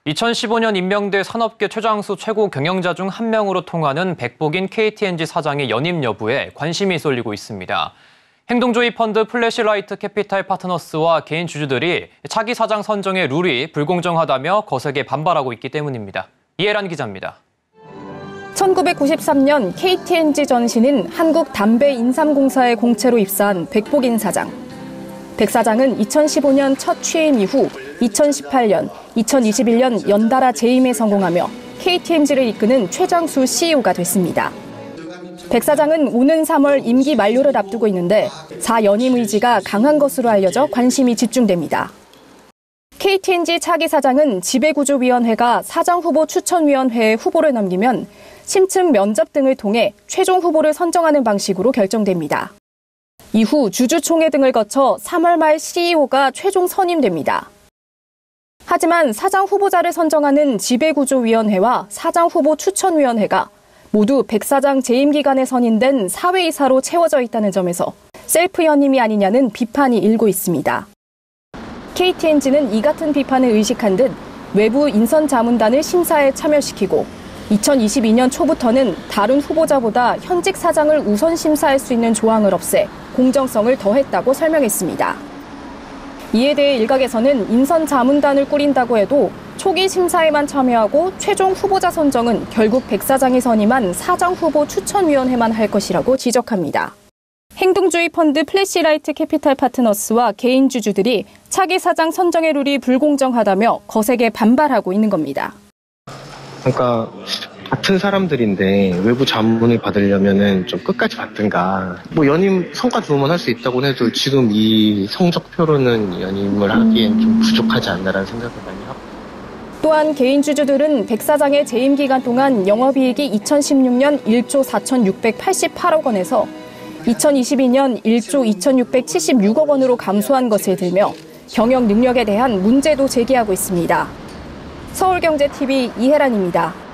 2015년 임명돼 산업계 최장수 최고 경영자 중 한 명으로 통하는 백복인 KTNG 사장의 연임 여부에 관심이 쏠리고 있습니다. 행동주의 펀드 플래시라이트 캐피탈 파트너스와 개인 주주들이 차기 사장 선정의 룰이 불공정하다며 거세게 반발하고 있기 때문입니다. 이해란 기자입니다. 1993년 KTNG 전신인 한국담배인삼공사의 공채로 입사한 백복인 사장. 백 사장은 2015년 첫 취임 이후 2018년, 2021년 연달아 재임에 성공하며 KTNG를 이끄는 최장수 CEO가 됐습니다. 백 사장은 오는 3월 임기 만료를 앞두고 있는데 4연임 의지가 강한 것으로 알려져 관심이 집중됩니다. KTNG 차기 사장은 지배구조위원회가 사장후보 추천위원회에 후보를 넘기면 심층 면접 등을 통해 최종 후보를 선정하는 방식으로 결정됩니다. 이후 주주총회 등을 거쳐 3월 말 CEO가 최종 선임됩니다. 하지만 사장 후보자를 선정하는 지배구조위원회와 사장후보 추천위원회가 모두 백 사장 재임 기간에 선임된 사외이사로 채워져 있다는 점에서 셀프 연임이 아니냐는 비판이 일고 있습니다. KTNG는 이 같은 비판을 의식한 듯 외부 인선 자문단을 심사에 참여시키고 2022년 초부터는 다른 후보자보다 현직 사장을 우선 심사할 수 있는 조항을 없애 공정성을 더했다고 설명했습니다. 이에 대해 일각에서는 인선 자문단을 꾸린다고 해도 초기 심사에만 참여하고 최종 후보자 선정은 결국 백 사장이 선임한 사장 후보 추천위원회만 할 것이라고 지적합니다. 행동주의 펀드 플래시라이트 캐피탈 파트너스와 개인 주주들이 차기 사장 선정의 룰이 불공정하다며 거세게 반발하고 있는 겁니다. 그러니까 같은 사람들인데 외부 자문을 받으려면은 좀 끝까지 받든가. 연임 성과 좋으면 할 수 있다고 해도 지금 이 성적표로는 연임을 하기엔 좀 부족하지 않나라는 생각을 많이 하고. 또한 개인 주주들은 백 사장의 재임 기간 동안 영업이익이 2016년 1조 4,688억 원에서 2022년 1조 2,676억 원으로 감소한 것을 들며 경영 능력에 대한 문제도 제기하고 있습니다. 서울경제TV 이혜란입니다.